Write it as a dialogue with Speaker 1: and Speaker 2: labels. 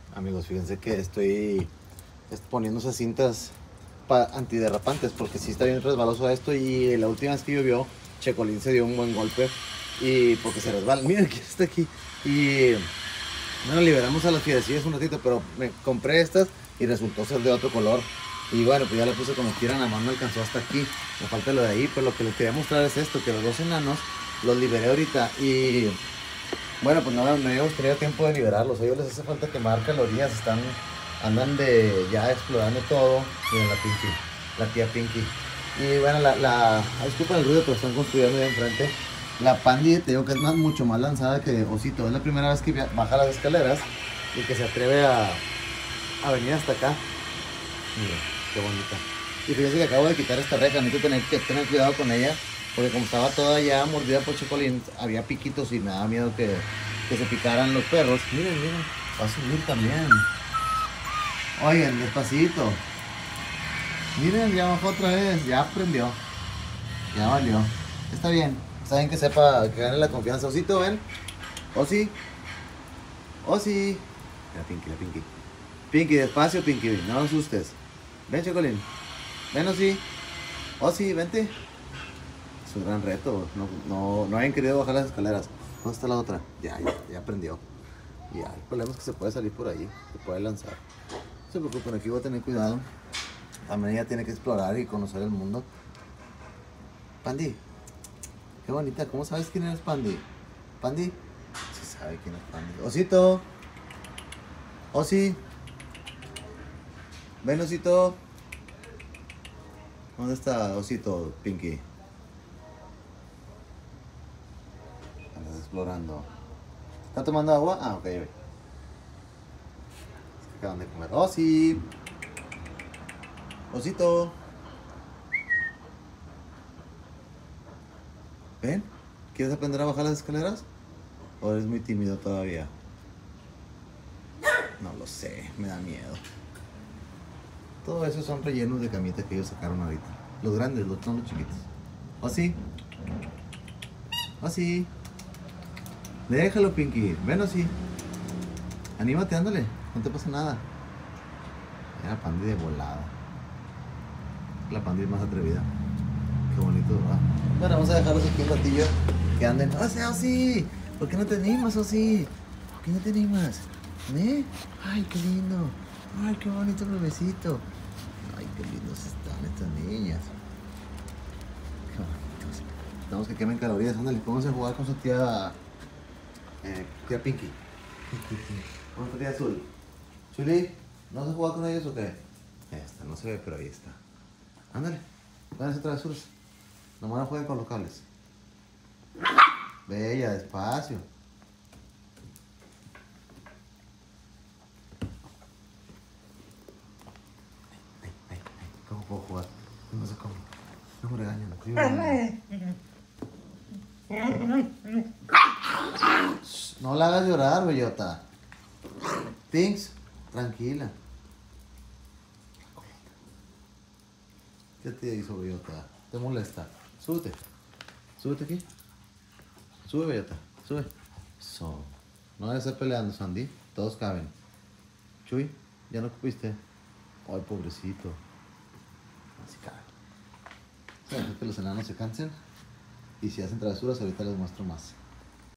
Speaker 1: Amigos, fíjense que estoy poniendo esas cintas antiderrapantes porque sí está bien resbaloso esto, y la última vez que llovió, Checolín se dio un buen golpe y porque se resbala. Miren quién está aquí. Y bueno, liberamos a las fiedecillas un ratito, pero me compré estas y resultó ser de otro color. Y bueno, pues ya le puse como quiera, nada más me alcanzó hasta aquí. Me falta lo de ahí, pero lo que les quería mostrar es esto, que los dos enanos los liberé ahorita y bueno, pues no habíamos tenido tiempo de liberarlos. A ellos les hace falta quemar calorías, andan ya explorando todo. Miren la Pinky, la tía Pinky. Y bueno, disculpen el ruido, pero están construyendo ahí enfrente. La Pandy, te digo que es mucho más lanzada que Osito. Es la primera vez que baja las escaleras y que se atreve a venir hasta acá. Mira, qué bonita. Y fíjense que acabo de quitar esta reja, necesito tener cuidado con ella, porque como estaba toda ya mordida por Checolín, había piquitos y me daba miedo que se picaran los perros. Miren, va a subir también. Oigan, despacito. Miren, ya bajó otra vez, ya aprendió. Ya valió. Está bien que sepa, que gane la confianza. Osito, ven. Osi. La Pinky. Pinky, despacio, Pinky, no lo asustes. Ven, Checolín. Ven, Osi, vente. Es un gran reto. No hayan querido bajar las escaleras. ¿Dónde está la otra? Ya aprendió. Ya, el problema es que se puede salir por ahí. Se puede lanzar. No se preocupen, aquí voy a tener cuidado. También ella tiene que explorar y conocer el mundo. Pandy. Qué bonita. ¿Cómo sabes quién eres, Pandy? Pandy. Sí sabe quién es Pandy. Osito. Osi. Ven, Osito. ¿Dónde está Osito, Pinky? Andas explorando. ¿Está tomando agua? Ah, ok. Es que acaban de comer. Osi. Osito. ¿Ven? ¿Quieres aprender a bajar las escaleras? ¿O eres muy tímido todavía? No lo sé, me da miedo. Todo eso son rellenos de camita que ellos sacaron ahorita. Los grandes, son los chiquitos. Osi. Osi. Déjalo, Pinky. Ven, Osi. Anímate, ándale. No te pasa nada. Era Pandy de volada. La Pandy es más atrevida. Qué bonito, ¿verdad? Bueno, vamos a dejarlos aquí un ratillo. Que anden. Osi. ¿Por qué no te animas, Osi? ¿Por qué no te animas? ¿Eh? Ay, qué lindo. Ay, qué bonito el bebecito. Ay, qué lindos están estas niñas. Qué bonitos. Necesitamos que quemen calorías. Ándale, pónganse a jugar con su tía Pinky. Con su tía Azul. Chuli, ¿no se juega con ellos o qué? Esta no se ve, pero ahí está. Ándale, váyanse travesuras. Nomás no jueguen con los cables. Bella, despacio. ¿Cómo puedo jugar? No sé cómo. No me regañan. No la hagas llorar, bellota. Pinks, tranquila. ¿Qué te hizo, bellota? ¿Te molesta? Súbete. Súbete aquí. Sube, bellota. Sube. So. No debes estar peleando, Sandy. Todos caben. Chuy, ¿ya no cupiste? Ay, pobrecito. Así cabe. Que los enanos se cansen. Y si hacen travesuras, ahorita les muestro más.